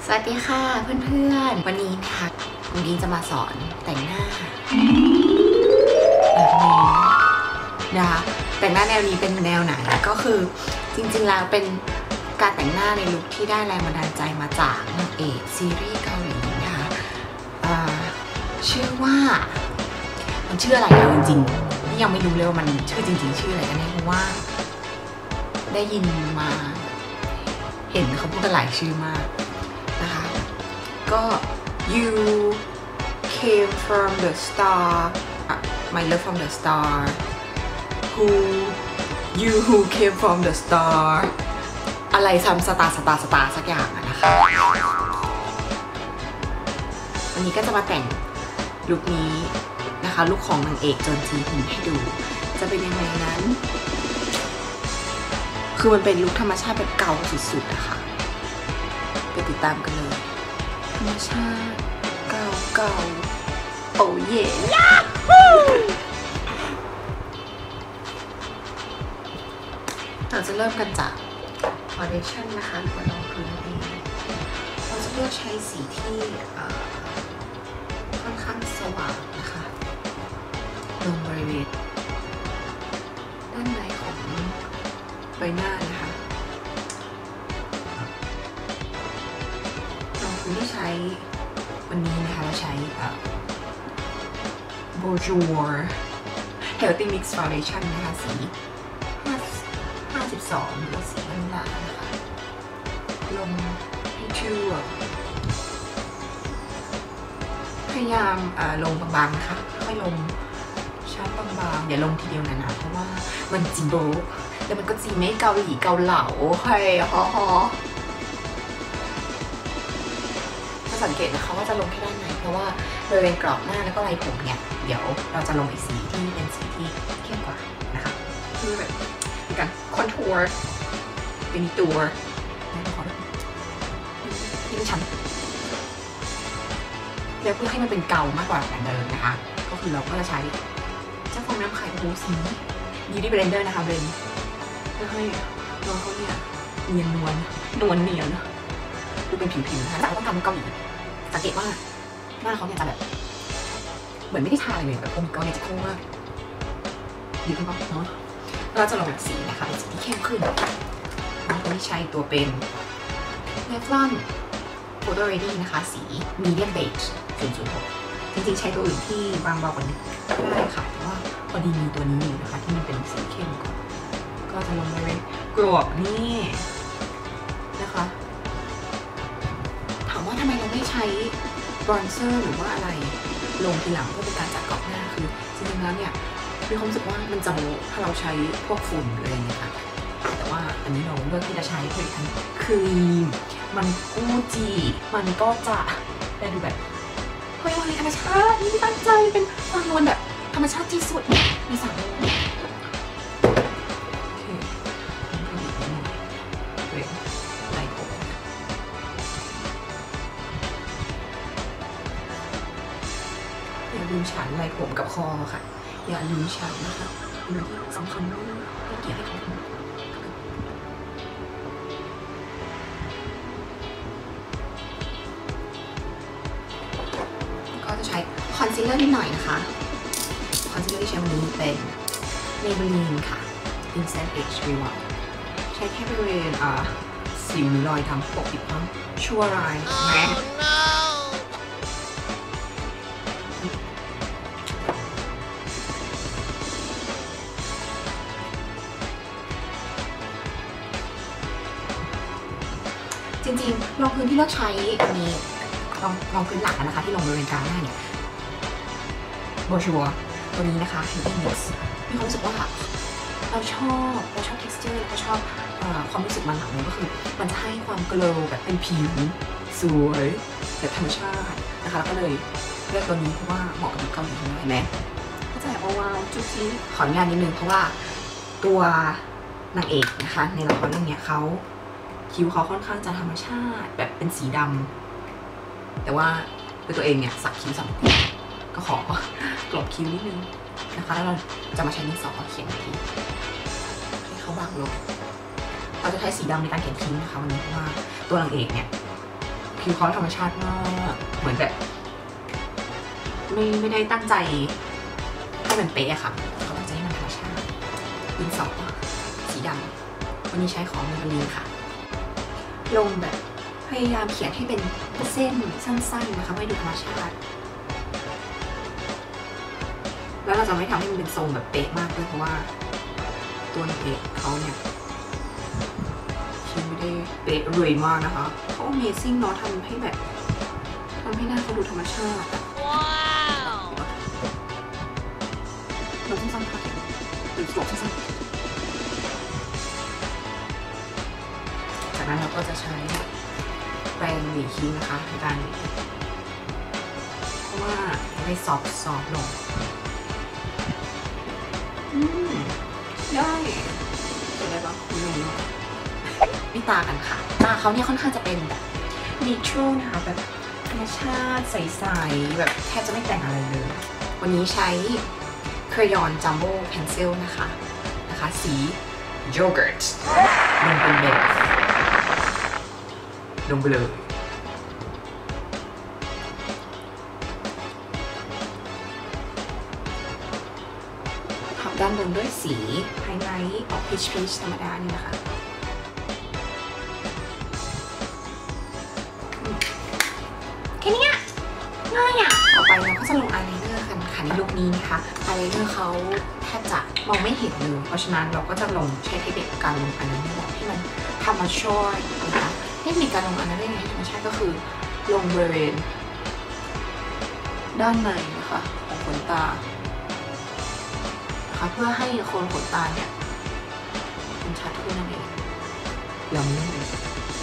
สวัสดีค่ะเพื่อนๆวันนี้นะคะคุณอิงจะมาสอนแต่งหน้าแบบนี้นะคะแต่งหน้าแนวนี้เป็นแนวไหนก็คือจริงๆแล้วเป็นการแต่งหน้าในลุคที่ได้แรงบันดาลใจมาจากนางเอกซีรีส์เกาหลีนะคะชื่อว่ามันชื่ออะไรจริงๆนี่ยังไม่รู้เลยว่ามันชื่อจริงๆชื่ออะไรกันแน่เพราะว่าได้ยินมาเห็นเขาพูดกันหลายชื่อมากนะคะก็ you came from the star my love from the star who you who came from the star อะไรซ้ำสตาร์สักอย่างนะคะวันนี้ก็จะมาแต่งลุคนี้นะคะลุคของนางเอกจนจีฮุนให้ดูจะเป็นยังไงนั้นคือมันเป็นลุคธรรมชาติแบบเก่าสุดๆนะคะไปติดตามกันเลยธรรมชาติเก่าโอ้เย่เราจะเริ่มกันจาก foundation นะคะหรือว่ารองพื้นเองเราจะเลือกใช้สีที่ค่อนข้างสว่างนะคะลงบริเวณด้านในของใบหน้านะคะรองพื้นที่ใช้วันนี้นะคะเราใช้Bourjois Healthy Mix Foundation นะคะสี52หรือสีน้ำตาลนะคะลงให้ทั่วพยายามลงบางๆนะคะค่อยลงชั้นบางๆอย่าลงทีเดียวหนาๆเพราะว่ามันจีโบแล้วมันก็จีไม่เกาหลีเกาเหลาเฮ้ยฮอถ้าสังเกตนะคะว่าจะลงแค่ด้านในเพราะว่าบริเวณกรอบหน้าแล้วก็ไหล่ผมเนี่ยเดี๋ยวเราจะลงอีกสีที่เป็นสีที่เข้มกว่านะคะคือแบบมีการคอนทัวร์เป็นตัวที่เป็นชั้นแล้วเพื่อให้มันเป็นเกามากกว่าแบบเดิมนะคะก็คือเราก็จะใช้เจ้าฟองน้ำไข่โอ้สีBeauty Blender นะคะเบรนเพื่อให้น้องเขาเนี่ยเนียนนวลเนียนดูเป็นผิวๆนะคะแต่เราต้องทำเกาหลีสังเกตว่าหน้าเขาเนี่ยจะแบบเหมือนไม่ได้ทาอะไรเลยแบบโอมิโกเนจิโก้มากดีขึ้นป่ะเนาะเราจะลงแบบสีนะคะเป็นสีที่เข้มขึ้นน้องคนที่ใช้ตัวเป็น Revlon Photo Ready นะคะสี Medium Beige 006จริงๆใช้ตัวอื่นที่บางเบากว่านี้ก็ได้ค่ะแต่ว่าพอดีมีตัวนี้อยู่นะคะที่มันเป็นสีเข้มก็จะลงไปกรอบนี่นะคะถามว่าทำไมเราไม่ใช้บรอนเซอร์หรือว่าอะไรลงทีหลังเพื่อเป็นการจัดกรอบหน้าคือจริงๆแล้วเนี่ยมีความรู้สึกว่ามันจะโมถ้าเราใช้พวกฝุ่นอะไรอย่างเงี้ยค่ะแต่ว่าอันนี้เราเลือกที่จะใช้ผลิตภัณฑ์ครีมมันกู้จีมันก็จะได้ดูแบบเฮ้ยธรรมชาตินี่ตั้งใจเป็นความนวลแบบธรรมชาติที่สุดในสามโลกอย่าลืมฉันไหล่ผมกับคอค่ะอย่าลืมฉันนะคะเรื่องที่สำคัญมากให้เกียรติให้เขาก็จะใช้คอนซีลเลอร์นิดหน่อยนะคะคอนซีลเลอร์ที่ใช้วันนี้เป็น Maybelline ค่ะ Instant Age Rewind ใช้แค่บริเวณสิวหรือรอยทำปกปิดความชั่วร้ายแม้จริงๆรองพื้นที่เลือกใช้อันนี้รองพื้นหลักนะคะที่ลงบริเวณกลางหน้าเนี่ยBourjoisตัวนี้นะคะ Healthy Mix มีความรู้สึกว่าเราชอบ texture เราชอบความรู้สึกมันหลังก็คือมันจะให้ความโกลว์แบบเป็นผิวสวยแบบธรรมชาตินะคะแล้วก็เลยเลือกตัวนี้เพราะว่าเหมาะกับเกาหลีเห็นไหมก็จะแบบว้าวจุ๊บขออนุญาตนิดนึงเพราะว่าตัวนางเอกนะคะในละครเรื่องนี้เขาคิ้วเขาค่อนข้างจะธรรมชาติแบบเป็นสีดำแต่ว่าตัวเองเนี่ยสักคิ้วสักก็ขอกลบคิ้วนิดนึงนะคะแล้วเราจะมาใช้ดินสอเขียนคิ้วให้เขาบางลงเราจะใช้สีดำในการเขียนคิ้วนะคะวันนี้เพราะว่าตัวนางเอกเนี่ยผผิวเขาธรรมชาติมากเหมือนแบบไม่ได้ตั้งใจให้มันเป๊ะค่ะเขาตั้งใจให้มันธรรมชาติดินสอสีดำวันนี้ใช้ของMaybellineค่ะลงแบบพยายามเขียนให้เป็นเส้นสั้นๆนะคะไม่ดูธรรมชาติแล้วเราจะไม่ทำให้มันเป็นทรงแบบเป๊ะมากด้วยเพราะว่าตัวเป๊ะเขาเนี่ยไม่ได้เป๊ะรวยมากนะคะเขา Amazing เนาะทำให้แบบทำให้หน้าเขาดูธรรมชาติว้าวเราต้องสั้นค่ะหรือสวยสั้นจากนั้นเราก็จะใช้แปรงหวีคิ้วนะคะในการเพราะว่าให้ซอฟต์ลงได้ได้ปะไม่ตากันค่ะตาเขาเนี่ยค่อนข้างจะเป็นแบบneutralนะคะแบบธรรมชาติใสๆแบบแทบจะไม่แต่งอะไรเลยวันนี้ใช้ Crayon Jumbo Pencil นะคะสี Yogurt ลงเป็นแบบลงไปเลยทับด้านบนด้วยสีไฮไลท์ออกพีชธรรมดานี่นะคะแค่นี้ง่ายอ่ะต่อไปเราก็จะลงอายไลเนอร์กันค่ะในลุคนี้นะคะอายไลเนอร์เขาแทบจะมองไม่เห็นเลยเพราะฉะนั้นเราก็จะลงใช้เทคนิคการลงอายไลเนอร์แบบที่มันธรรมชาตินะคะเทคนิคการลงอายไลเนอร์ให้ธรรมชาติก็คือลงบริเวณด้านในนะคะของขนตานะคะเพื่อให้โคนขนตาเนี่ยมันชัดขึ้นนั่นเองย้ำนิดนึง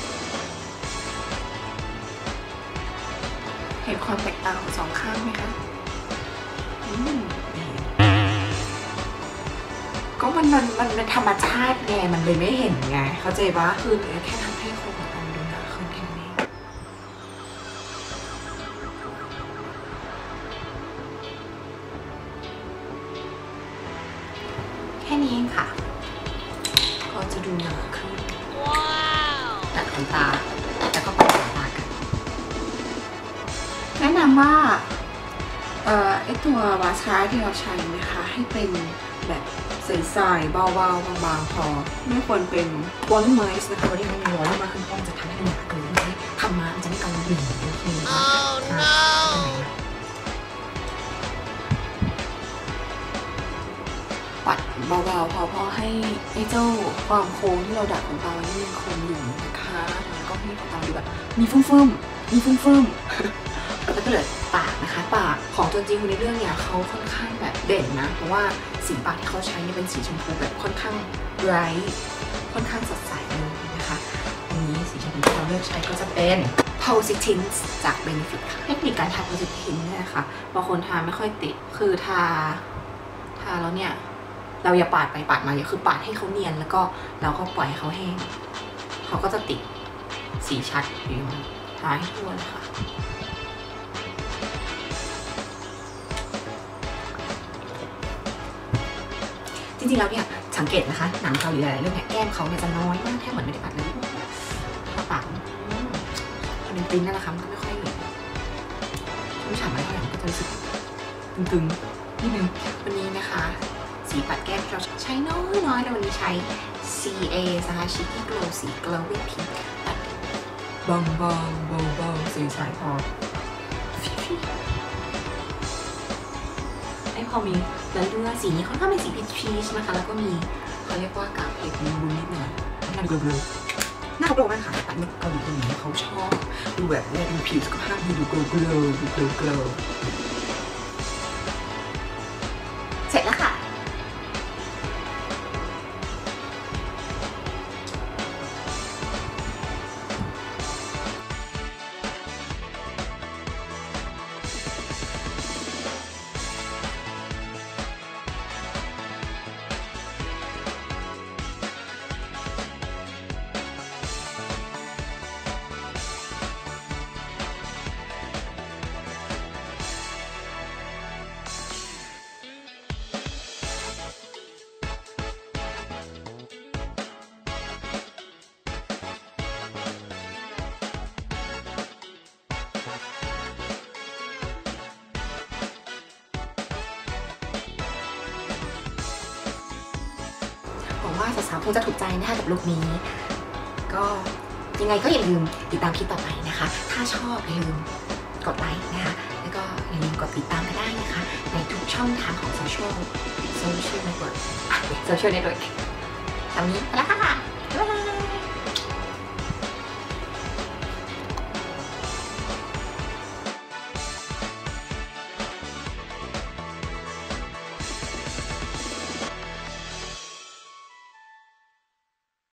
เห็นความแตกต่างของสองข้างไหมคะก็มันเป็นธรรมชาติไงมันเลยไม่เห็นไงเข้าใจปะคือแค่ทำให้โครงของมันดูหนาขึ้นแค่นี้แค่นี้เองค่ะก็จะดูหนาขึ้นตัดขนตาแล้วก็ปัดขนตากันแนะนำว่าไอตัวมาสคาร่าที่เราใช้นะคะให้เป็นแบบใสๆเบาๆบางๆพอไม่ควรเป็นวอลลุ่มไมส์นะคะวันนี้มันมีวอลลุ่มมาคือมันจะทำให้ดูหนาเกินไม่ทำมามันจะไม่เกาหลีปัดเบาๆพอให้ไอ้เจ้าความโค้งที่เราดัดขนตาไว้นี่ยังคงอยู่นะคะแล้วก็ให้ขนตาดูแบบมีฟุ้มแล้วก็เหลือปากนะคะปากของตัวจริงในเรื่องเนี่ยเขาค่อนข้างแบบเด่นนะเพราะว่าสีปากที่เขาใช้เนี่ยเป็นสีชมพูแบบค่อนข้างไบรท์ค่อนข้างสดใสเลยนะคะอันนี้สีชมพูที่เราเลือกใช้ก็จะเป็น Positins จาก Benefit ค่ะเทคนิคการทา Positins เนี่ยนะคะบางคนทาไม่ค่อยติดคือทาแล้วเนี่ยเราอย่าปาดไปปาดมาอย่าคือปาดให้เขาเนียนแล้วก็เราก็ปล่อยให้เขาแห้งเขาก็จะติดสีชัดอยู่ทาให้ทั่วเลยค่ะจริงๆแล้วเนี่ยสังเกตนะคะหนังเกาหลีหลายเรื่องเนี่ยแก้มเขาเนี่ยจะน้อยมากแทบเหมือนไม่ได้ปัดเลยปากมันเป็นปริ้นนั่นแหละค่ะมันก็ไม่ค่อยชุ่มฉ่ำอะไรเท่าไหร่ก็จะรู้สึกตึงๆนิดนึงวันนี้นะคะสีปัดแก้มเราใช้น้อยแต่วันนี้ใช้ CA นะคะ Cheeky Glow สี Glowing Pink ปัดบางๆเบาๆใสๆพอพอมีเนื้อสีนี้ค่อนข้างเป็นสีพีชนะคะแล้วก็มีเขาเรียกว่ากากเพชรบุ้นนิดหน่อยหน้าดูเบลอหน้าเขาโปร่งมากค่ะแต่เนี่ยเกาหลีเขาชอบดูแบบดูผิวสุขภาพดูเกลอเสร็จแล้วค่ะงว่าสาวๆคงจะถูกใจนะคะกับลุคนี้ก็ยังไงก็อย่าลืมติดตามคลิปต่อไปนะคะ ถ้าชอบอย่าลืมกดไลค์นะคะแล้วก็อย่าลืมกดติดตามกันได้นะคะในทุกช่องทางของโซเชียลเน็ตเวิร์กตามนี้ไปแล้วค่ะ